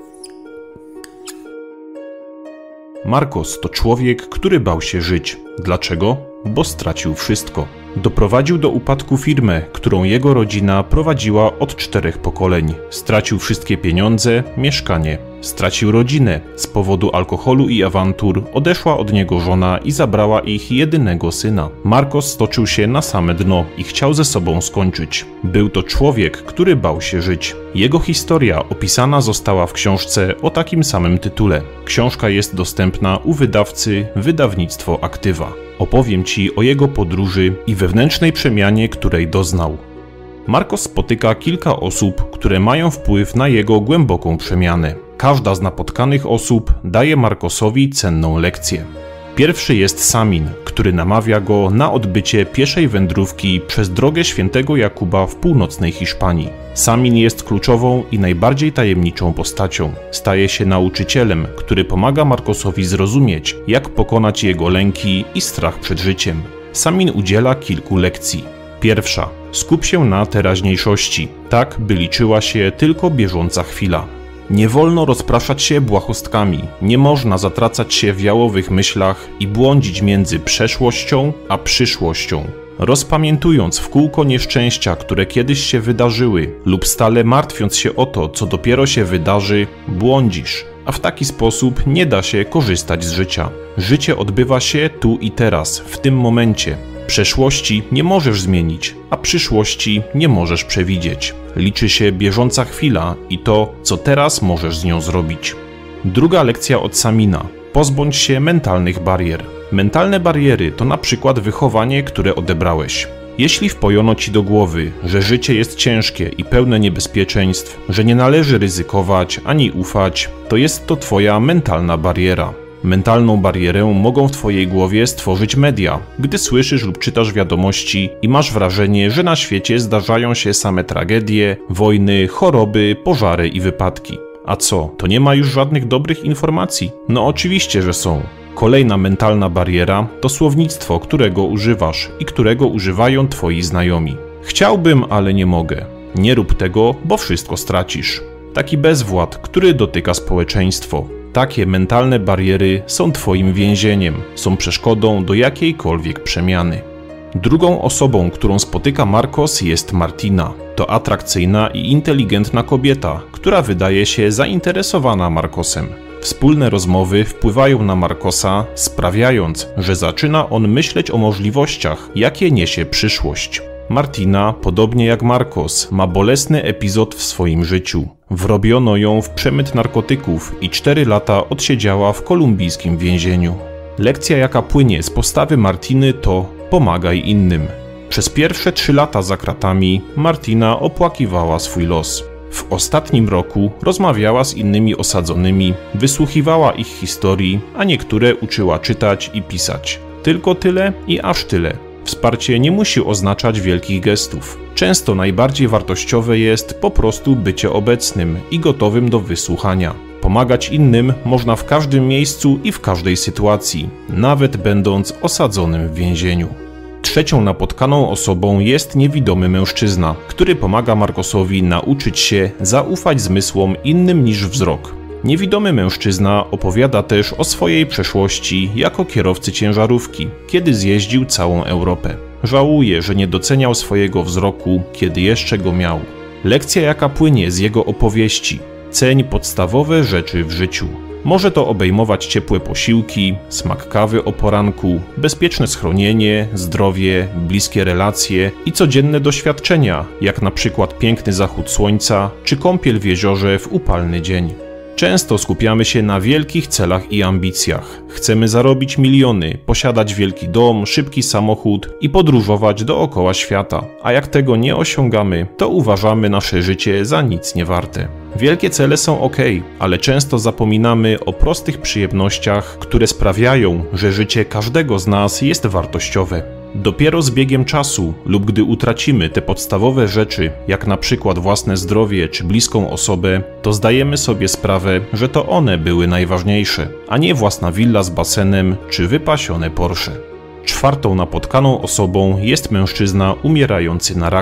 Marcos to człowiek, który bał się żyć. Dlaczego? Bo stracił wszystko. Doprowadził do upadku firmę, którą jego rodzina prowadziła od 4 pokoleń. Stracił wszystkie pieniądze, mieszkanie. Stracił rodzinę. Z powodu alkoholu i awantur odeszła od niego żona i zabrała ich jedynego syna. Marcos stoczył się na same dno i chciał ze sobą skończyć. Był to człowiek, który bał się żyć. Jego historia opisana została w książce o takim samym tytule. Książka jest dostępna u wydawcy Wydawnictwo Aktywa. Opowiem Ci o jego podróży i wewnętrznej przemianie, której doznał. Marcos spotyka kilka osób, które mają wpływ na jego głęboką przemianę. Każda z napotkanych osób daje Marcosowi cenną lekcję. Pierwszy jest Samin, który namawia go na odbycie pieszej wędrówki przez drogę świętego Jakuba w północnej Hiszpanii. Samin jest kluczową i najbardziej tajemniczą postacią. Staje się nauczycielem, który pomaga Marcosowi zrozumieć, jak pokonać jego lęki i strach przed życiem. Samin udziela kilku lekcji. Pierwsza. Skup się na teraźniejszości, tak by liczyła się tylko bieżąca chwila. Nie wolno rozpraszać się błahostkami, nie można zatracać się w jałowych myślach i błądzić między przeszłością a przyszłością. Rozpamiętując w kółko nieszczęścia, które kiedyś się wydarzyły, lub stale martwiąc się o to, co dopiero się wydarzy, błądzisz, a w taki sposób nie da się korzystać z życia. Życie odbywa się tu i teraz, w tym momencie. Przeszłości nie możesz zmienić, a przyszłości nie możesz przewidzieć. Liczy się bieżąca chwila i to, co teraz możesz z nią zrobić. Druga lekcja od Samina. Pozbądź się mentalnych barier. Mentalne bariery to na przykład wychowanie, które odebrałeś. Jeśli wpojono Ci do głowy, że życie jest ciężkie i pełne niebezpieczeństw, że nie należy ryzykować ani ufać, to jest to Twoja mentalna bariera. Mentalną barierę mogą w Twojej głowie stworzyć media, gdy słyszysz lub czytasz wiadomości i masz wrażenie, że na świecie zdarzają się same tragedie, wojny, choroby, pożary i wypadki. A co, to nie ma już żadnych dobrych informacji? No oczywiście, że są. Kolejna mentalna bariera to słownictwo, którego używasz i którego używają Twoi znajomi. Chciałbym, ale nie mogę. Nie rób tego, bo wszystko stracisz. Taki bezwład, który dotyka społeczeństwo. Takie mentalne bariery są Twoim więzieniem, są przeszkodą do jakiejkolwiek przemiany. Drugą osobą, którą spotyka Marcos, jest Martina. To atrakcyjna i inteligentna kobieta, która wydaje się zainteresowana Marcosem. Wspólne rozmowy wpływają na Marcosa, sprawiając, że zaczyna on myśleć o możliwościach, jakie niesie przyszłość. Martina, podobnie jak Marcos, ma bolesny epizod w swoim życiu. Wrobiono ją w przemyt narkotyków i 4 lata odsiedziała w kolumbijskim więzieniu. Lekcja, jaka płynie z postawy Martiny, to pomagaj innym. Przez pierwsze 3 lata za kratami Martina opłakiwała swój los. W ostatnim roku rozmawiała z innymi osadzonymi, wysłuchiwała ich historii, a niektóre uczyła czytać i pisać. Tylko tyle i aż tyle. Wsparcie nie musi oznaczać wielkich gestów. Często najbardziej wartościowe jest po prostu bycie obecnym i gotowym do wysłuchania. Pomagać innym można w każdym miejscu i w każdej sytuacji, nawet będąc osadzonym w więzieniu. Trzecią napotkaną osobą jest niewidomy mężczyzna, który pomaga Marcosowi nauczyć się zaufać zmysłom innym niż wzrok. Niewidomy mężczyzna opowiada też o swojej przeszłości jako kierowcy ciężarówki, kiedy zjeździł całą Europę. Żałuje, że nie doceniał swojego wzroku, kiedy jeszcze go miał. Lekcja, jaka płynie z jego opowieści. Ceń podstawowe rzeczy w życiu. Może to obejmować ciepłe posiłki, smak kawy o poranku, bezpieczne schronienie, zdrowie, bliskie relacje i codzienne doświadczenia, jak na przykład piękny zachód słońca czy kąpiel w jeziorze w upalny dzień. Często skupiamy się na wielkich celach i ambicjach. Chcemy zarobić miliony, posiadać wielki dom, szybki samochód i podróżować dookoła świata. A jak tego nie osiągamy, to uważamy nasze życie za nic nie warte. Wielkie cele są ok, ale często zapominamy o prostych przyjemnościach, które sprawiają, że życie każdego z nas jest wartościowe. Dopiero z biegiem czasu lub gdy utracimy te podstawowe rzeczy, jak na przykład własne zdrowie czy bliską osobę, to zdajemy sobie sprawę, że to one były najważniejsze, a nie własna willa z basenem czy wypasione Porsche. Czwartą napotkaną osobą jest mężczyzna umierający na raka.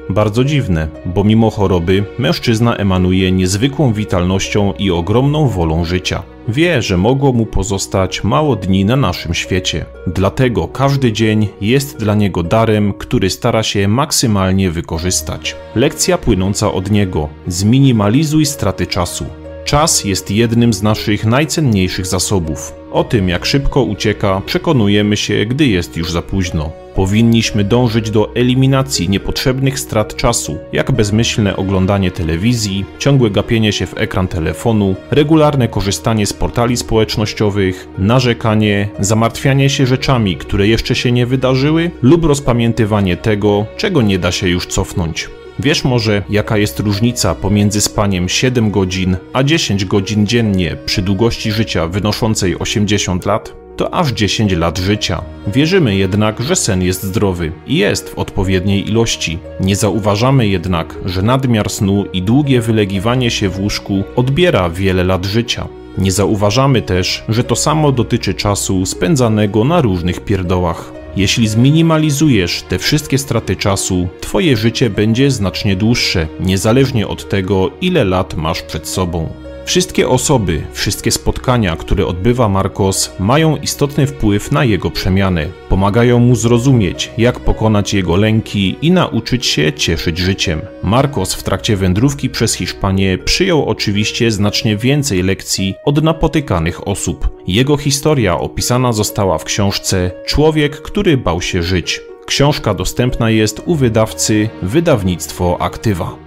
Bardzo dziwne, bo mimo choroby mężczyzna emanuje niezwykłą witalnością i ogromną wolą życia. Wie, że mogło mu pozostać mało dni na naszym świecie. Dlatego każdy dzień jest dla niego darem, który stara się maksymalnie wykorzystać. Lekcja płynąca od niego: zminimalizuj straty czasu. Czas jest jednym z naszych najcenniejszych zasobów. O tym, jak szybko ucieka, przekonujemy się, gdy jest już za późno. Powinniśmy dążyć do eliminacji niepotrzebnych strat czasu, jak bezmyślne oglądanie telewizji, ciągłe gapienie się w ekran telefonu, regularne korzystanie z portali społecznościowych, narzekanie, zamartwianie się rzeczami, które jeszcze się nie wydarzyły, lub rozpamiętywanie tego, czego nie da się już cofnąć. Wiesz może, jaka jest różnica pomiędzy spaniem 7 godzin a 10 godzin dziennie przy długości życia wynoszącej 80 lat? To aż 10 lat życia. Wierzymy jednak, że sen jest zdrowy i jest w odpowiedniej ilości. Nie zauważamy jednak, że nadmiar snu i długie wylegiwanie się w łóżku odbiera wiele lat życia. Nie zauważamy też, że to samo dotyczy czasu spędzanego na różnych pierdołach. Jeśli zminimalizujesz te wszystkie straty czasu, twoje życie będzie znacznie dłuższe, niezależnie od tego, ile lat masz przed sobą. Wszystkie osoby, wszystkie spotkania, które odbywa Marcos, mają istotny wpływ na jego przemianę. Pomagają mu zrozumieć, jak pokonać jego lęki i nauczyć się cieszyć życiem. Marcos w trakcie wędrówki przez Hiszpanię przyjął oczywiście znacznie więcej lekcji od napotykanych osób. Jego historia opisana została w książce Człowiek, który bał się żyć. Książka dostępna jest u wydawcy Wydawnictwo Aktywa.